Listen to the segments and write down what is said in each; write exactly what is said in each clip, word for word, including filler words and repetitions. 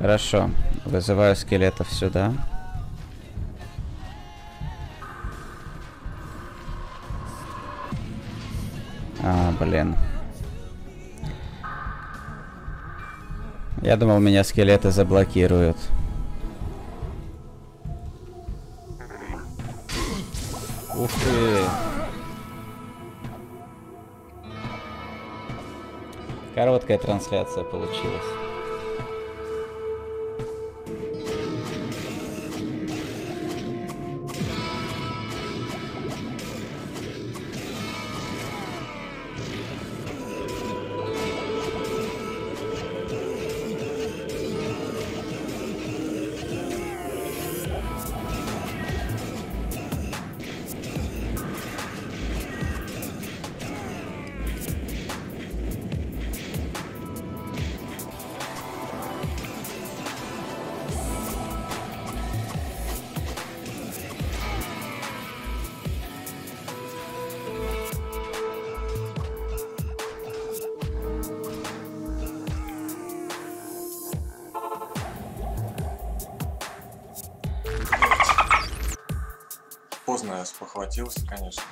Хорошо. Вызываю скелетов сюда. А, блин. Я думал, меня скелеты заблокируют. Ух ты. Короткая трансляция получилась. Поздно я спохватился, конечно.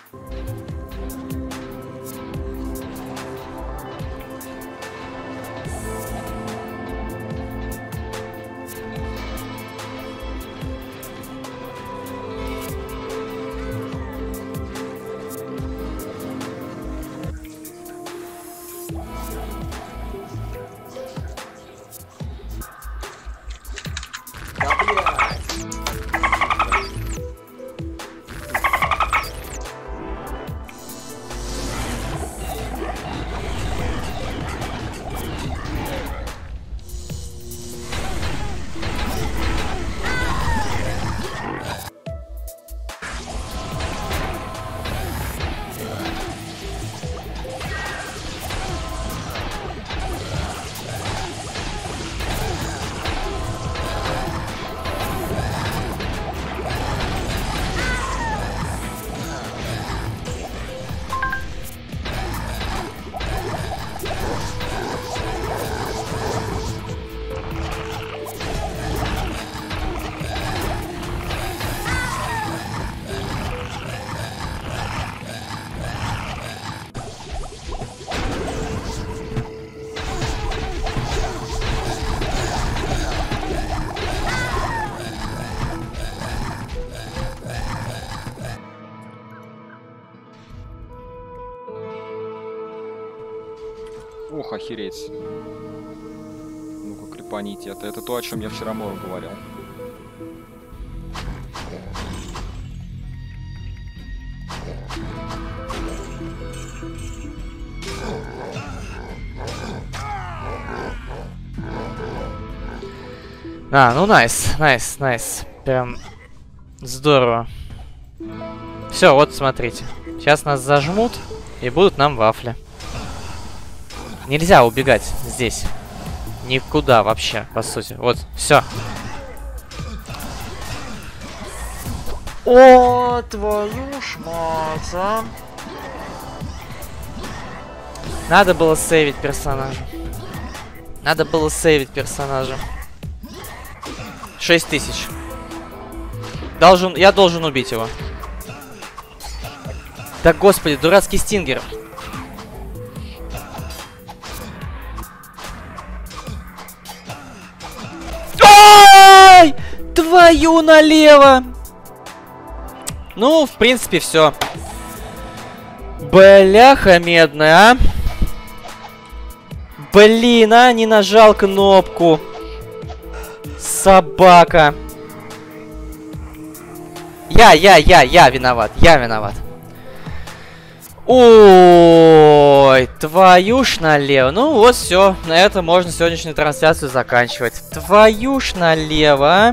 Ох, охереть. Ну-ка, крепаните. Это, это то, о чем я вчера Мору говорил. А, ну найс, найс, найс. Прям здорово. Все, вот смотрите. Сейчас нас зажмут и будут нам вафли. Нельзя убегать здесь. Никуда вообще, по сути. Вот, все. О, твою ж мать, а. Надо было сейвить персонажа. Надо было сейвить персонажа. шесть тысяч. Должен, я должен убить его. Да господи, дурацкий стингер. Ай! Твою налево! Ну, в принципе, все. Бляха медная, а? Блин, а, не нажал кнопку. Собака. Я, я, я, я виноват. Я виноват. Ой, твою ж налево. Ну вот, все. На этом можно сегодняшнюю трансляцию заканчивать. Твою ж налево, а?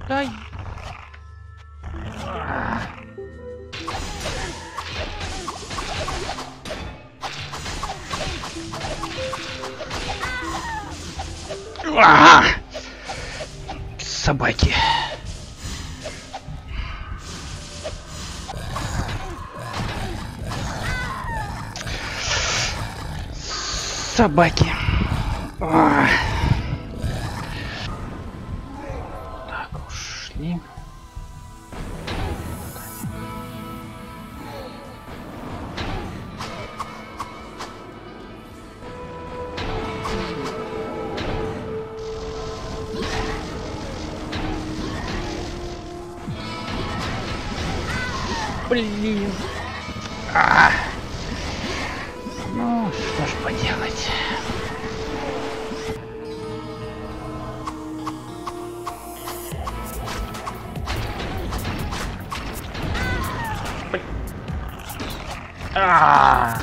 Ай. А! Собаки. Собаки. А. Так, ушли. Блин. А. Ну, что ж поделать. А.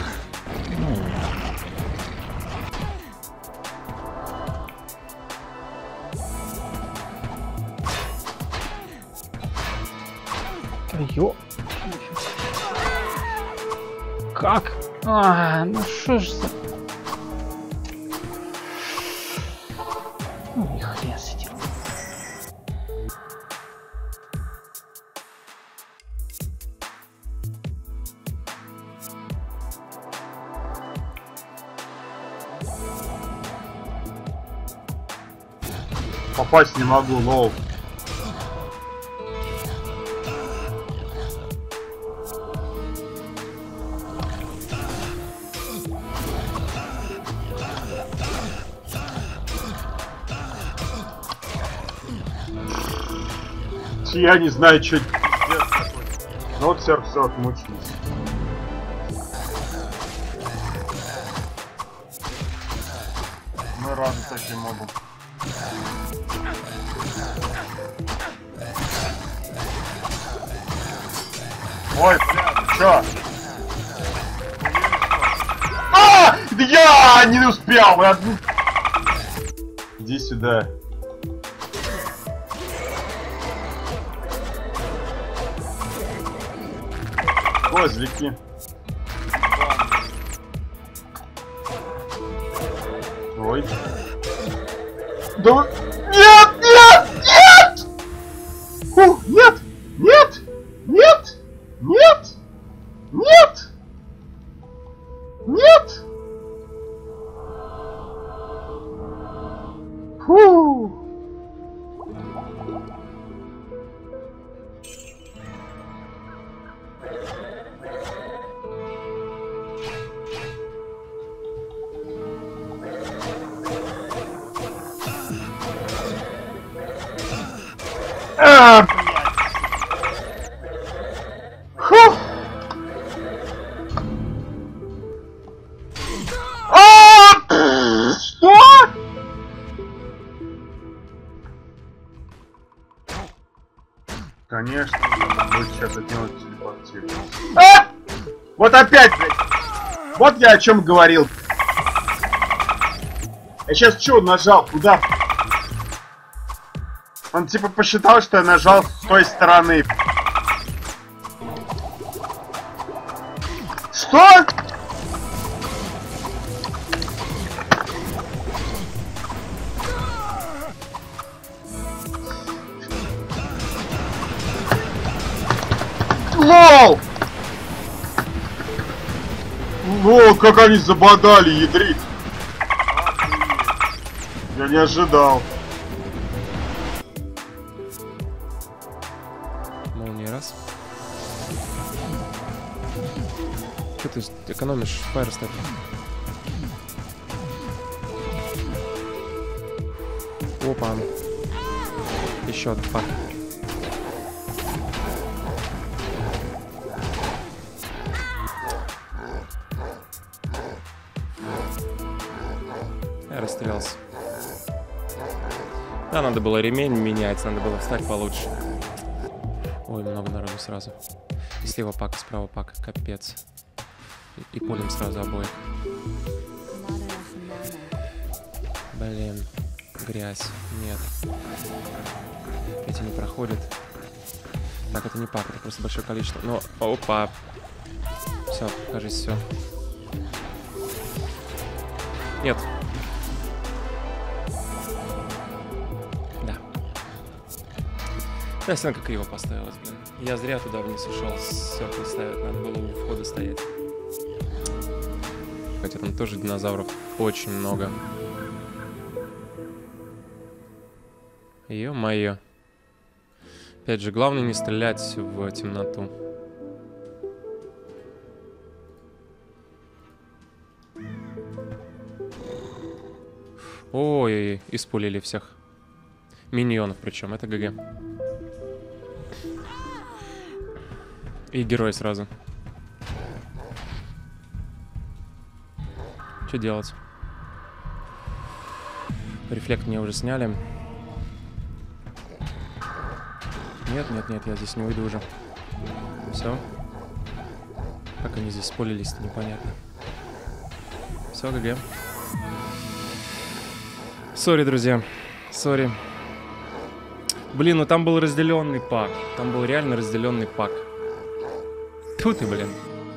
Ё. Как? А, ну что ж за... Ну, и хрен с этим. Попасть не могу, лол. Я не знаю, что делать. Ну вот все, все, отмучились. Мы рады таким мобам. Ой, бля, ты чё? А! Да я не успел! Вы одну... Иди сюда. Козлики. Ой. Да вы... Нет! Нет! Нет! Фу, нет! Нет! Нет! Нет! Нет! Нет! Фу! А, Фу. А, что? Конечно, будет сейчас от него телепортировать. А! Вот опять, блядь. Вот я о чем говорил. Я сейчас что нажал? Куда? Он типа посчитал, что я нажал с той стороны. Что? Лол! Лол, как они забодали, ядрить. Я не ожидал. Молния раз. Что ты экономишь фаерстеп? Опа. Еще один фак. Я расстрелялся. Да, надо было ремень менять, надо было встать получше. Ой, много народу сразу. И слева пак, справа пак, капец. И, и пулем сразу обоих. Блин, грязь, нет. Эти не проходят. Так, это не пак, это просто большое количество. Но, опа. Все, кажется, все. Нет. Да. Да, стена как его поставилась, блин. Я зря туда вниз ушел, сверху ставить, надо было у входа стоять. Хотя там тоже динозавров очень много. Ё-моё. Опять же, главное не стрелять в темноту. Ой, испулили всех. Миньонов причем, это ГГ. И герой сразу. Что делать? Рефлект мне уже сняли. Нет, нет, нет, я здесь не уйду уже. Все. Как они здесь спулились-то, непонятно. Все, ГГ. Сори, друзья. Сори. Блин, ну там был разделенный пак. Там был реально разделенный пак. Тьфу ты, блин.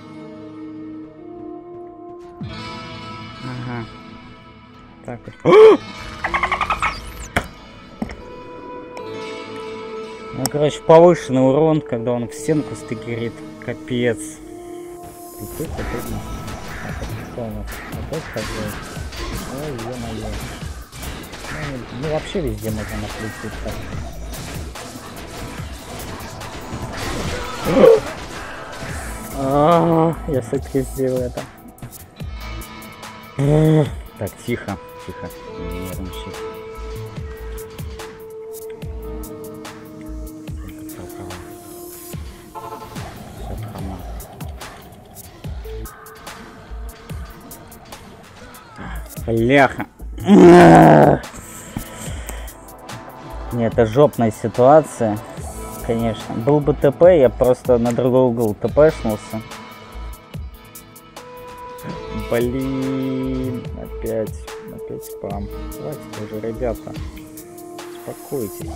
Ага. Так вот. Ну, короче, повышенный урон, когда он в стенку стыкерит. Капец. Прикольно, прикольно. Так, это что у нас? Опять хозяин. Ой, ё-моё. Ну, ну, вообще везде можно наплетить так. А, я все-таки сделал это. Так, тихо, тихо, не нервничай. Все хрома. Бляха. Нет, это жопная ситуация. Конечно. Был бы ТП, я просто на другой угол ТПшнулся. Блин, опять, опять спам. Давайте уже, ребята, успокойтесь.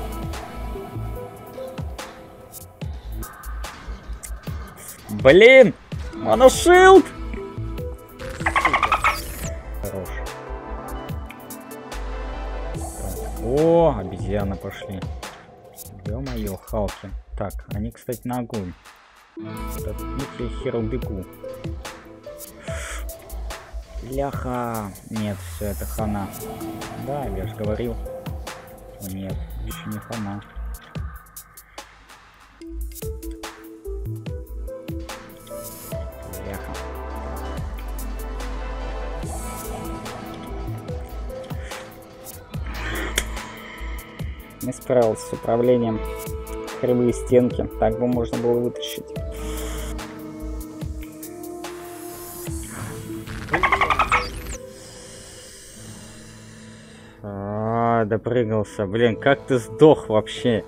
Блин, моношилд! Хорош. Так. О, обезьяны пошли. Ё-моё, Халки. Так, они, кстати, на огонь. Так, я херу бегу. Бляха. Нет, все, это хана. Да, я же говорил. Нет, еще не хана. Бляха. Не справился с управлением. Кривые стенки. Так бы можно было вытащить. А, допрыгался. Блин, как ты сдох вообще?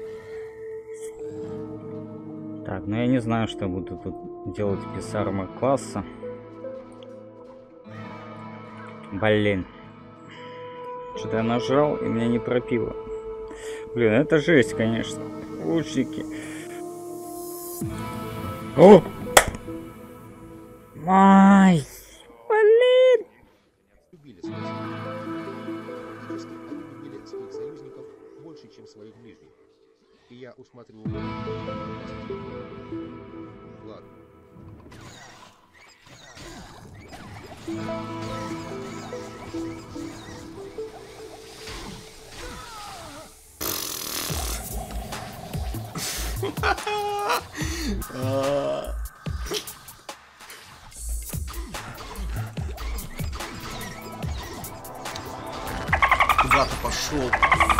Так, ну я не знаю, что я буду тут делать без армор класса. Блин. Что-то я нажал, и меня не пропило. Блин, это жесть, конечно. Лучники. О! Май! Блин! Любили своих союзников. Они любили своих союзников больше, чем своих ближних. И я усматривал... Ладно. Куда ты пошел?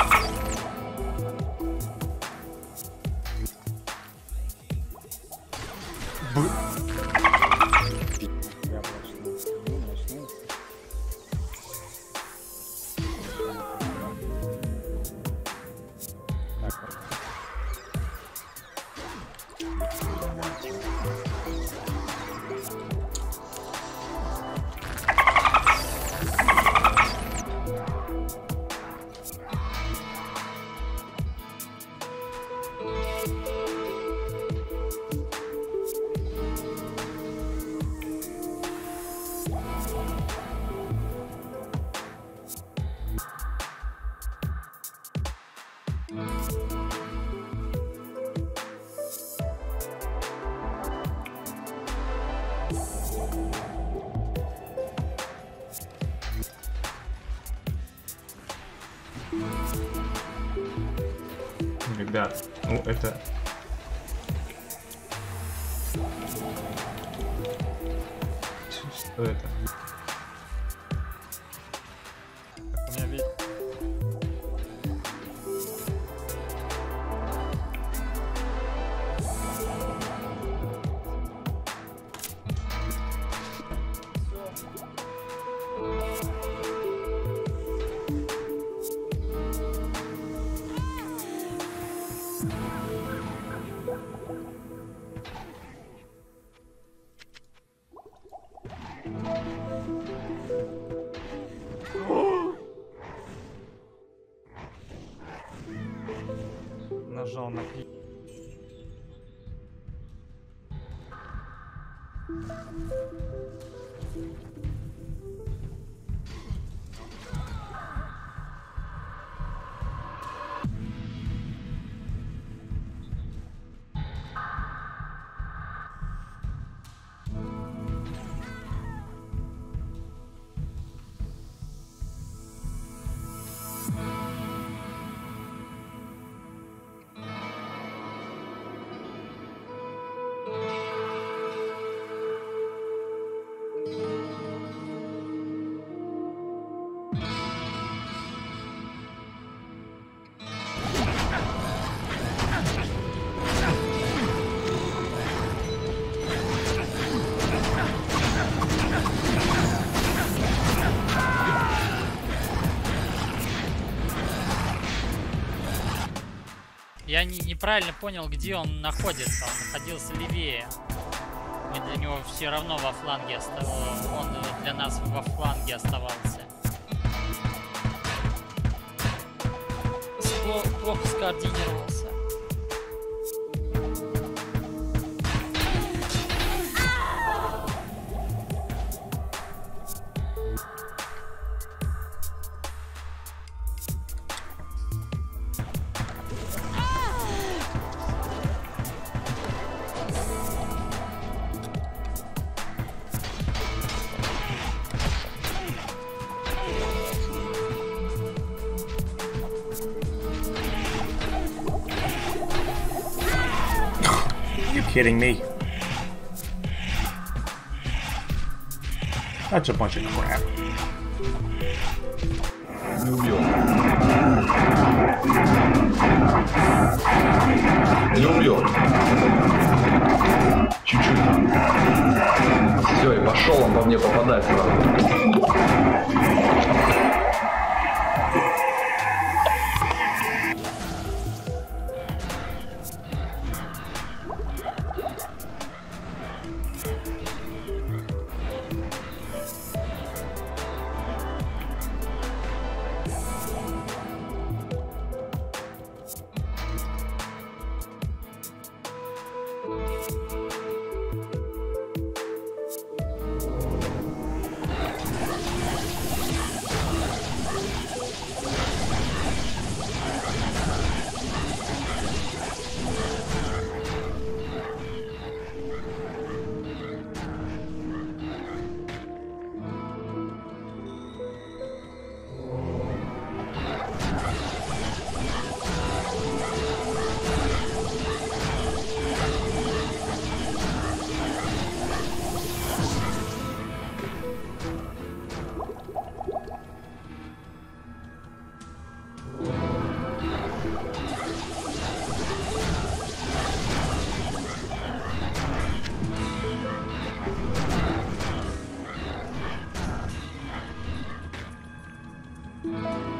Я проснулся. Ну, проснулся. Так вот. Ребят, ну это... Что это? У меня ведь... Нажал на клик. Я не, неправильно понял, где он находится. Он находился левее. Мы для него все равно во фланге оставались. Он для нас во фланге оставался. Плохо, плохо скоординировался. Kidding me? That's a bunch of crap. Не убил. Не убил. Чуть-чуть. Все, и пошел он по мне попадать сразу. Thank you.